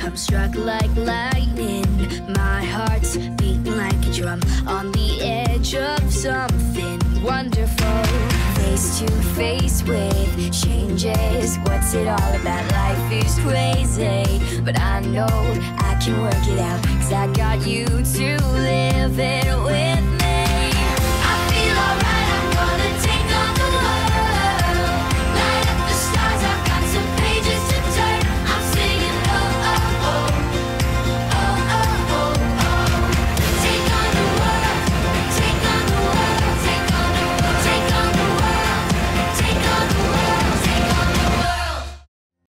I'm struck like lightning. My heart's beating like a drum on the edge of something wonderful. Face to face with changes. What's it all about? Life is crazy, but I know I can work it out, 'cause I got you to live it with.